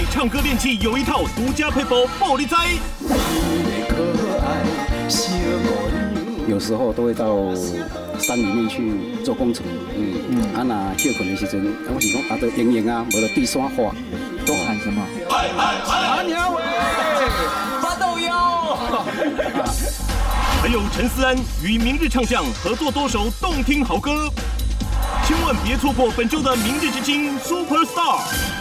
唱歌练器有一套独家配包，爆你知。 有时候都会到山里面去做工程，那休困的时阵，我是讲都营营啊，无就对山花， 都喊什么？ 喊鸟喂，发豆腰。 还有陈思安与明日唱将合作多首动听好歌，千万别错过本周的明日之星 Super Star。